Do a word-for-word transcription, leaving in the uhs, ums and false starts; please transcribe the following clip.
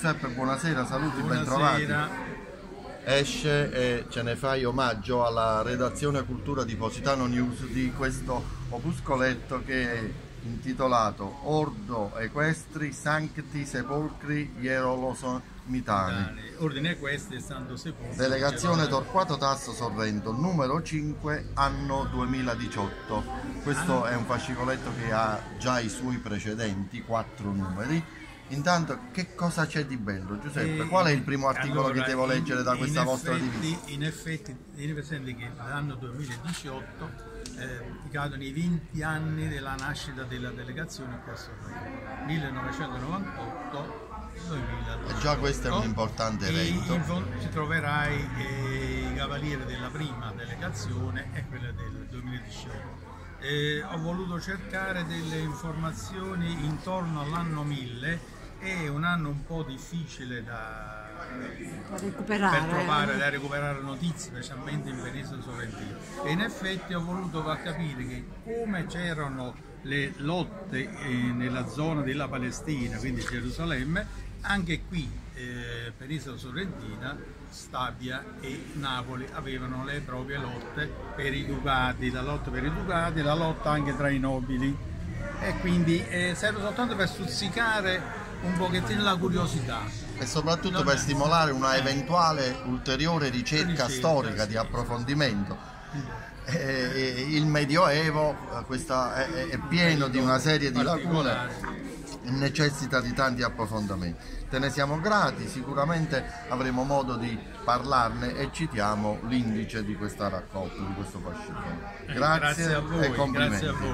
Giuseppe, buonasera, saluti, Buonasera. bentrovati. Esce e ce ne fai omaggio alla redazione cultura di Positano News di questo opuscoletto che è intitolato Ordo Equestri Sancti Sepolcri Ierolosomitani. Ordine Equestri e Santo Sepolcro. Delegazione Torquato Tasso Sorrento, numero cinque, anno duemiladiciotto. Questo è un fascicoletto che ha già i suoi precedenti, quattro numeri. Intanto, che cosa c'è di bello, Giuseppe? Qual è il primo articolo allora, che devo leggere da in, questa in vostra effetti, divisa? In effetti, tieni presente che l'anno duemiladiciotto eh, cadono i venti anni della nascita della delegazione qua a Sorrento, millenovecentonovantotto duemiladiciotto. E già questo è un importante evento. In fondo ci troverai eh, i cavalieri della prima delegazione e quella del duemiladiciotto. Eh, ho voluto cercare delle informazioni intorno all'anno mille. È un anno un po' difficile da recuperare, per trovare, da recuperare notizie, specialmente in Penisola Sorrentina. E in effetti ho voluto far capire che come c'erano le lotte eh, nella zona della Palestina, quindi Gerusalemme, anche qui eh, Penisola Sorrentina, Stabia e Napoli avevano le proprie lotte per i ducati, la lotta per i ducati, la lotta anche tra i nobili, e quindi eh, serve soltanto per stuzzicare un pochettino la curiosità E soprattutto non per è... stimolare una eventuale ulteriore ricerca, ricerca storica sì, di approfondimento. Eh, il Medioevo questa, è, è pieno di una serie di lacune e necessita di tanti approfondimenti. Te ne siamo grati, sicuramente avremo modo di parlarne e citiamo l'indice di questa raccolta, di questo fascicolo. Grazie, grazie a voi, e complimenti. grazie a voi.